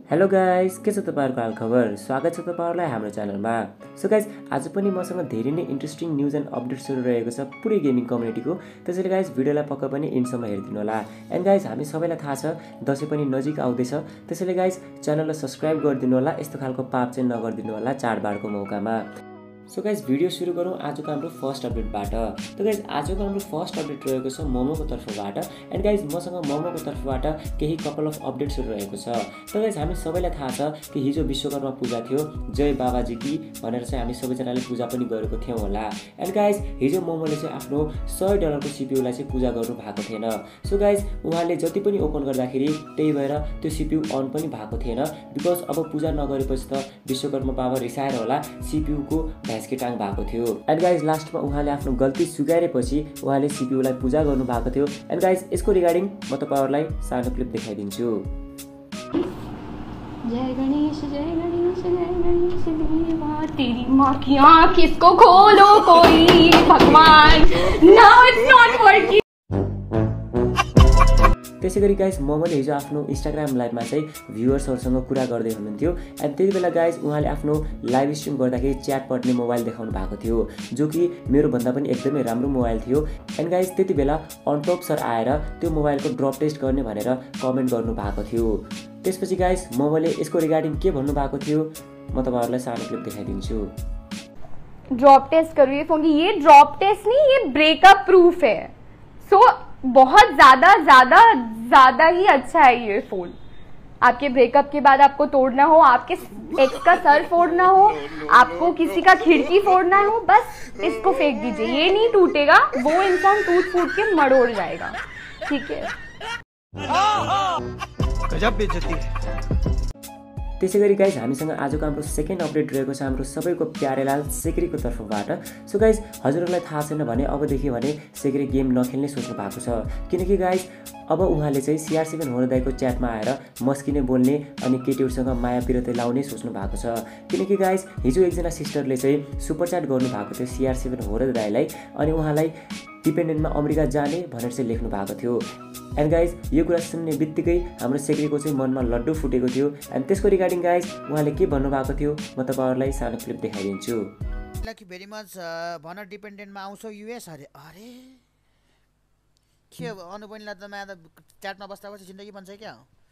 Hello guys, के छ तपाईहरुको हालखबर? स्वागत छ तपाईहरुलाई हाम्रो च्यानलमा। सो गाइस, आज पनि मसँग धेरै नै इन्ट्रेस्टिङ न्यूज एन्ड अपडेट्सहरु रहेको छ पुरै गेमिङ कम्युनिटीको। त्यसैले गाइस भिडियोलाई पक्का पनि एन्डसम्म हेरिदिनु होला। एन्ड गाइस, हामी सबैलाई थाहा छ दशैं पनि नजिक आउँदैछ। त्यसैले गाइस, च्यानललाई सब्स्क्राइब गरिदिनु होला। यस्तो खालको पाप चाहिँ नगर्दिनु होला चाडबाडको मौकामा। सो गाइस, भिडियो सुरु गरौँ आजको हाम्रो फर्स्ट अपडेटबाट। त गाइस, आजको हाम्रो फर्स्ट अपडेट रहेको छ मोमोको तर्फबाट। एन्ड गाइस, मसँग मोमोको तर्फबाट केही कपल अफ अपडेट्सहरु रहेको छ। त गाइस, हामी सबैलाई थाहा छ कि हिजो विश्वकर्मा पूजा थियो, जय बाबाजी की भनेर चाहिँ हामी सबैजनाले पूजा पनि गरेको थियौं होला। एन्ड गाइस, हिजो मोमोले चाहिँ आफ्नो $100 को CPU लाई चाहिँ पूजा गर्नु भएको थिएन। सो गाइस, उहाँले जति पनि ओपन गर्दाखेरि त्यही भएर त्यो CPU अन पनि भएको थिएन, बिकज अब पूजा नगरेपछि त विश्वकर्मा बाबा रिसाएर होला CPU को भ्यास्केटाङ भएको थियो। एन्ड गाइस, लास्टमा उहाँले आफ्नो गल्ती स्वीकारेपछि उहाँले CPU लाई पूजा गर्नु भएको थियो। एन्ड गाइस, यसको रिगार्डिङ म तपाईहरुलाई सानो क्लिप देखाइदिन्छु। जय गणेश जय गणेश जय गणेश देवा, तेरी माँ की आँख इसको खोलो कोई भगवान, नाउ इट्स नॉट वर्किंग। त्यसैगरी गाइस, मोमोले हिजो आफ्नो इन्स्टाग्राम लाइभमा चाहिँ भ्युअर्सहरुसँग कुरा गर्दै हुनुहुन्थ्यो। एन्ड त्यति बेला गाइस, उहाँले आफ्नो लाइभ स्ट्रिम गर्दाखेरि च्याट पट्ने मोबाइल देखाउनु भएको थियो, जो कि मेरो भन्दा पनि एकदमै राम्रो मोबाइल थियो। एन्ड गाइस, त्यति बेला अनटप सर आएर त्यो मोबाइलको ड्रप टेस्ट गर्ने भनेर कमेन्ट गर्नु भएको थियो। त्यसपछि गाइस, मोमोले यसको रिगार्डिङ के भन्नु भएको थियो म तपाईहरुलाई सानो क्लिप देखाइदिन्छु। ड्रॉप टेस्ट करो ये फोन की, ये ड्रॉप टेस्ट नहीं, ये ब्रेकअप प्रूफ है। सो बहुत ज्यादा ही अच्छा है ये फोन। आपके ब्रेकअप के बाद आपको तोड़ना हो, आपके एक्स का सर फोड़ना हो, आपको किसी का खिड़की फोड़ना हो, बस इसको फेंक दीजिए, ये नहीं टूटेगा, वो इंसान टूट फूट के मरोड़ जाएगा। ठीक है, गजब बेइज्जती। त्यसैगरी गाइस, हामीसँग आजको हाम्रो सेकेन्ड अपडेट रहेको छ हाम्रो सबैको प्यारेलाल सेक्रीको तर्फबाट। सो गाइस, हजुरहरूलाई थाहा छैन भने अबदेखि भने सेक्री गेम नखेल्ने सोच्नु भएको छ, किनकि गाइस अब उहाँले चाहिँ CR7HORA दाइको च्याटमा आएर मस्किने बोल्ने अनि केटीहरुसँग माया पिरते लाउने सोच्नु भएको छ। किनकि गाइस, हिजो एकजना सिस्टरले चाहिँ सुपर च्याट गर्नु भएको थियो CR7HORA दाइलाई, अनि उहाँलाई डिपेन्डेन्टमा अमेरिका जाने भनेर चाहिँ लेख्नु भएको थियो। एन्ड गाइस, यो कुरा सुन्ने बित्तिकै हाम्रो सेक्रीको चाहिँ मनमा लड्डु फुटेको थियो। एन्ड त्यसको रिगार्डिङ गाइस, उहाँले के भन्नु भएको थियो म तपाईहरुलाई सानो क्लिप देखाइदिन्छु। Thank you very much. भन डिपेन्डेन्टमा आउँछौ US अरे अरे के अनुबैनीलाई त म च्याटमा बस्दा बस्दा जिन्दगी बन्छ क्या?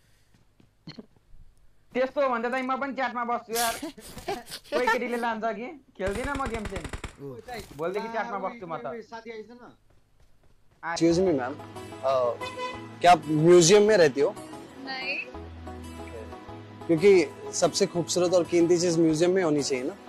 त्यस्तो भन्दा त म पनि च्याटमा बस्छु यार। कोही केटीले लान्छ कि खेल्दिन म गेम चाहिँ, बोलदेखि च्याटमा बस्छु म त। साथी आइछ न? एक्सक्यूज मी मैम, क्या आप म्यूजियम में रहती हो? नहीं, क्योंकि सबसे खूबसूरत और कीमती चीज म्यूजियम में होनी चाहिए ना।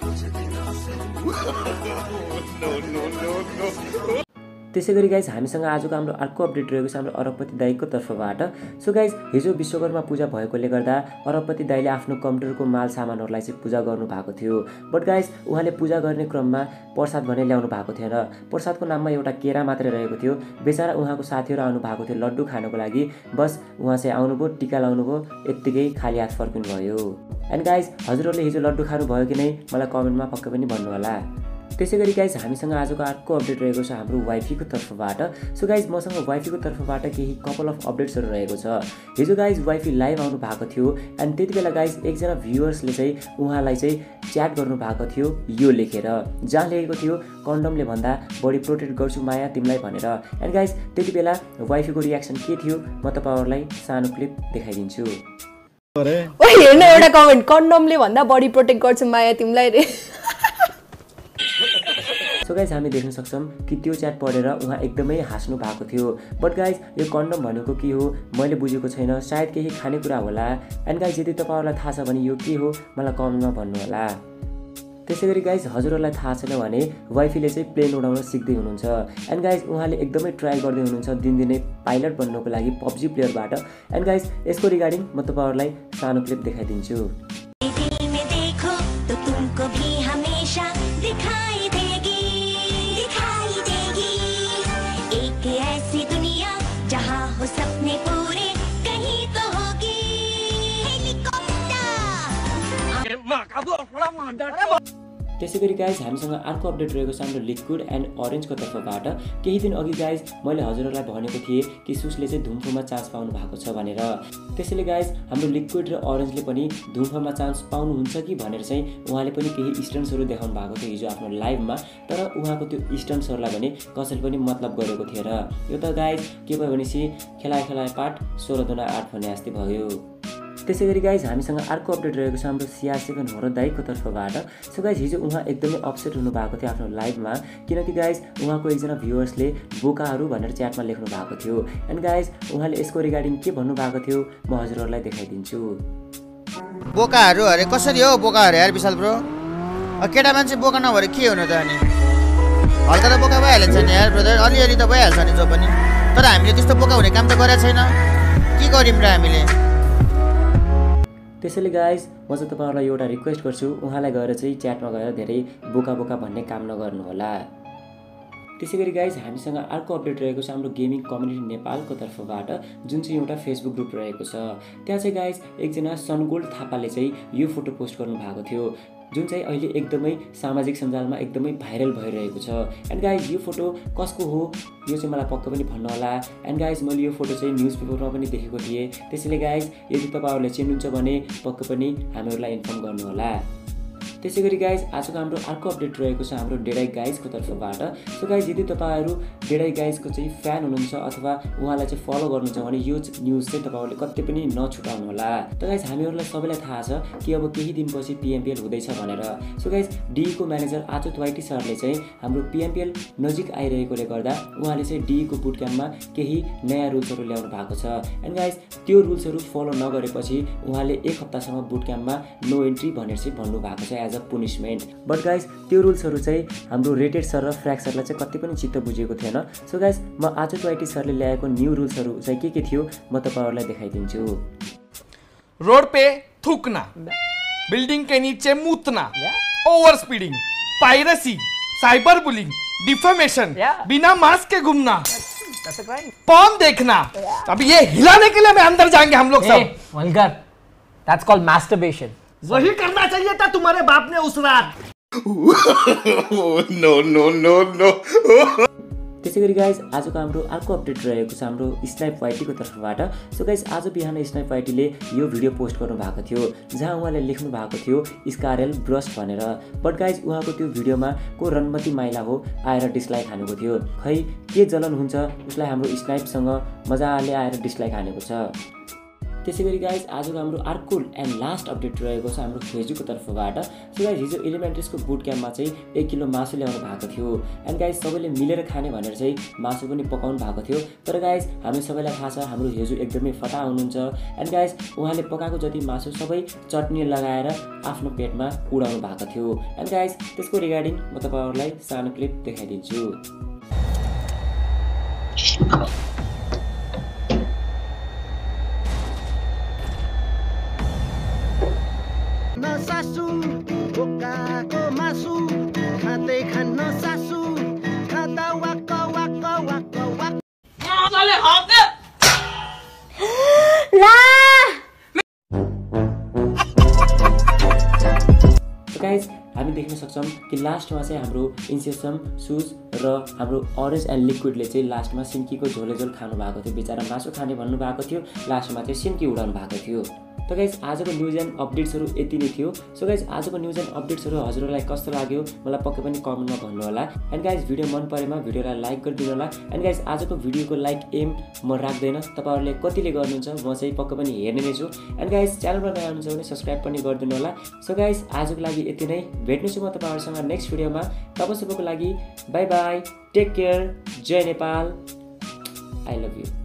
त्यसैगरी गाइस, हामीसँग आजको हाम्रो अर्को अपडेट रहेको छ हाम्रो अरबपति दाइको तर्फबाट। सो गाइस, हिजो विश्वकर्मा पूजा भएकोले गर्दा अरबपति दाइले आफ्नो कम्प्युटरको माल सामानहरुलाई चाहिँ पूजा गर्नु भएको थियो। बट गाइस, उहाँले पूजा गर्ने क्रममा प्रसाद भने ल्याउनु भएको थिएन। प्रसादको नाममा एउटा केरा मात्रै रहेको थियो। बेचारा उहाँको साथीहरु आउनु भएको थियो लड्डु खानको लागि। बस उहाँ चाहिँ आउनुभयो, टीका लाउनुभयो, यत्तिकै खाली हात फर्किनु भयो। एन्ड गाइस, हजुरहरुले हिजो लड्डु खानु भयो कि नै मलाई कमेन्टमा पक्कै पनि भन्नु होला। त्यसैगरी गाइस, हामीसँग आजको अर्को अपडेट रहेको छ हाम्रो वाइफीको तर्फबाट। सो गाइस, मसँग वाइफीको तर्फबाट केही कपल अफ अपडेट्सहरु रहेको छ। हिजो गाइस, वाइफी लाइभ आउनु भएको थियो। एन्ड त्यति बेला गाइस, एकजना भ्युअर्सले चाहिँ उहाँलाई चाहिँ च्याट गर्नु भएको थियो यो लेखेर, जहाँ लेखेको थियो कन्डमले भन्दा बढी प्रोटेक्ट गर्छु माया तिमीलाई भनेर। एन्ड गाइस, त्यति बेला वाइफीको रियाक्सन के थियो म तपाईहरुलाई सानो क्लिप देखाइदिन्छु। ओइ हेर्न एउटा कमेन्ट, कन्डमले भन्दा बढी प्रोटेक्ट गर्छु माया तिमीलाई रे। सो गाइस, हामी देख्न सक्छौं कि त्यो च्याट पढेर उहाँ एकदमै हाँस्नु भएको थियो। बट गाइस, यो कन्डम भनेको के हो मैले बुझेको छैन, सायद केही खानेकुरा होला। एन्ड गाइस, यदि तपाईहरुलाई थाहा छ भने यो के हो मलाई कमेन्टमा भन्नु होला। त्यसैगरी गाइस, हजुरहरुलाई थाहा छैन भने वाइफीले चाहिँ प्लेन उडाउन सिक्दै हुनुहुन्छ। एन्ड गाइस, उहाँले एकदमै ट्राई गर्दै हुनुहुन्छ दिनदिनै पाइलट बन्नको लागि PUBG प्लेयरबाट। एन्ड गाइस, यसको रिगार्डिङ म तपाईहरुलाई सानो क्लिप देखाइदिन्छु। त्यसैगरी गाइज हामीसँग अर्को अपडेट रहेको छ हाम्रो लिक्विड एन्ड अरेन्जको तर्फबाट। केही दिन अघि गाइज मैले हजुरहरूलाई भनेको थिएँ कि सुसले चाहिँ धुम्फोमा चान्स पाउनु भएको छ भनेर। त्यसैले गाइज हाम्रो लिक्विड र अरेन्जले पनि धुम्फोमा चान्स पाउनुहुन्छ कि भनेर चाहिँ उहाँले पनि केही स्टन्ट्सहरू देखाउनु भएको थियो हिजो आफ्नो लाइभमा। तर उहाँको त्यो स्टन्ट्सहरूलाई भने कसैले पनि मतलब गरेको थिएन। यो त गाइज के भयो भनेपछि खेलाए पाठ 16 दुना 8 भने जस्तै भयो। त्यसैगरी गाइज हामीसँग अर्को अपडेट रहेको छ हाम्रो CR7HORA दाइको तर्फबाट। सो गाइज हिजो उहाँ एकदमै अपसेट हुनुभएको थियो आफ्नो लाइभमा, किनकि गाइज उहाँको एकजना भ्युअर्सले बोकाहरू भनेर च्याटमा लेख्नु भएको थियो। एन्ड गाइज उहाँले यसको रिगार्डिङ के भन्नुभएको थियो म हजुरहरूलाई देखाइदिन्छु। बोकाहरू अरे कसरी हो बोकाहरू यार विशाल ब्रो? केटा मान्छे बोका नभएर के हुनु त? अनि हल्का त बोका भइहाल्छ नि यार ब्रदर, अलिअलि त भइहाल्छ नि जो पनि। तर हामीले त्यस्तो बोका हुने काम त गरेको छैन, के गर्यौँ र हामीले? त्यसैले गाइज म चाहिँ तपाईँहरूलाई एउटा रिक्वेस्ट गर्छु, उहाँलाई गएर चाहिँ च्याटमा गएर धेरै बोका भन्ने काम नगर्नु होला। त्यसैगरी गाइज हामीसँग अर्को अपडेट रहेको छ हाम्रो गेमिङ कम्युनिटी नेपालको तर्फबाट, जुन चाहिँ एउटा फेसबुक ग्रुप रहेको छ। त्यहाँ चाहिँ गाइज एकजना सनगोल्ड थापाले चाहिँ यो फोटो पोस्ट गर्नु भएको थियो, जुन चाहिँ अहिले एकदमै सामाजिक सञ्जालमा एकदमै भाइरल भइरहेको छ। एन्ड गाइज यो फोटो कसको हो यो चाहिँ मलाई पक्कै पनि भन्नु होला। एन्ड गाइज मैले यो फोटो चाहिँ न्युज पेपरमा पनि देखेको थिएँ। त्यसैले गाइज यदि तपाईँहरूले चिन्नुहुन्छ भने पक्कै पनि हामीहरूलाई इन्फर्म गर्नु होला। त्यसैगरी गाइज आजको हाम्रो अर्को अपडेट रहेको छ हाम्रो डेडाई गाइजको तर्फबाट। सो गाइज यदि तपाईँहरू डेडाई गाइजको चाहिँ फ्यान हुनुहुन्छ अथवा उहाँलाई चाहिँ फलो गर्नुहुन्छ भने यो न्युज चाहिँ तपाईँहरूले कतै पनि नछुटाउनु होला। त गाइज हामीहरूलाई सबैलाई थाहा छ कि अब केही दिनपछि PMPL हुँदैछ भनेर। सो गाइज DE को म्यानेजर आचुत वाइटी सरले चाहिँ हाम्रो PMPL नजिक आइरहेकोले गर्दा उहाँले चाहिँ DE को बुटक्याम्पमा केही नयाँ रुल्सहरू ल्याउनु भएको छ। एन्ड गाइज त्यो रुल्सहरू फलो नगरेपछि उहाँले 1 हप्तासम्म बुटक्याम्पमा नो एन्ट्री भनेर चाहिँ भन्नुभएको छ as a punishment. But guys त्यो रुल्सहरू चाहिँ हाम्रो रेटेड सर र फ्र्याक सरलाई चाहिँ कति पनि चित्त बुझेको थिएन। सो गाइज म आचुत वाइटी सरले ल्याएको न्यू रुल्सहरू चाहिँ के थियो म तपाईँहरूलाई देखाइदिन्छु। रोड पे थूकना, बिल्डिंग के नीचे मूतना, over speeding, piracy, cyber bullying, defamation, बिना मास्क के घूमना, पॉर्न देखना। अभी ये हिलाने के लिए मैं अंदर जाएंगे हम लोग सब। Vulgar, that's called masturbation. वही करना चाहिए था तुम्हारे बाप ने उस रात। नो। त्यसैगरी गाइज आजको हाम्रो अर्को अपडेट रहेको छ हाम्रो स्नाइप वाइटीको तर्फबाट। सो गाइज आज बिहान स्नाइप वाइटीले यो भिडियो पोस्ट गर्नु भएको थियो जहाँ उहाँले लेख्नु भएको थियो स्कारल ब्रस्ट भनेर। बट गाइज उहाँको त्यो भिडियोमा को रनमती माइला हो आएर डिसलाइक हानेको थियो। खै के जलन हुन्छ उसलाई हाम्रो स्नाइपसँग मजाले आएर डिसलाइक हानेको छ। त्यसैगरी गाइज आजको हाम्रो अर्को एन्ड लास्ट अपडेट रहेको छ हाम्रो फेसबुकको तर्फबाट। सो गाइज हिजो एलिमेन्ट्रिजको बुट क्याम्पमा चाहिँ 1 किलो मासु ल्याउनु भएको थियो। एन्ड गाइज सबैले मिलेर खाने भनेर चाहिँ मासु पनि पकाउनु भएको थियो। तर गाइज हामी सबैलाई थाहा छ हाम्रो हिजो एकदमै फटा हुनुहुन्छ। एन्ड गाइज उहाँले पकाएको जति मासु सबै चटनी लगाएर आफ्नो पेटमा उडाउनु भएको थियो। एन्ड गाइज त्यसको रिगार्डिङ म तपाईँहरूलाई सानो क्लिप देखाइदिन्छु। सासु बोकाको मासु खाँदै खान्न सासु खाँदा वाक्क वाक्क वाक्क वाक्क मजाले हाते ला। गाइज हामी देख्न सक्छौँ कि लास्टमा चाहिँ हाम्रो इन्सेसम सुज र हाम्रो अरेन्ज एन्ड लिक्विडले चाहिँ लास्टमा सिन्कीको झोलेझोल खानु भएको थियो। बिचरा मासु खाने भन्नुभएको थियो, लास्टमा चाहिँ सिन्की उडाउनु भएको थियो। त गाइज आजको न्युज एन्ड अपडेट्सहरू यति नै थियो। सो गाइज आजको न्युज एन्ड अपडेट्सहरू हजुरहरूलाई कस्तो लाग्यो मलाई पक्कै पनि कमेन्टमा भन्नु होला। एन्ड गाइज भिडियो मन परेमा भिडियोलाई लाइक गरिदिनु होला। एन्ड गाइज आजको भिडियोको लाइक एम म राख्दैन, तपाईँहरूले कतिले गर्नुहुन्छ म चाहिँ पक्कै पनि हेर्ने नै छु। एन्ड गाइज च्यानलमा नयाँ हुनुहुन्छ भने सब्सक्राइब पनि गरिदिनु होला। सो गाइज आजको लागि यति नै, भेट्नेछु म तपाईँहरूसँग नेक्स्ट भिडियोमा। तब सबैको लागि बाई बाई, टेक केयर, जय नेपाल, आई लभ यू।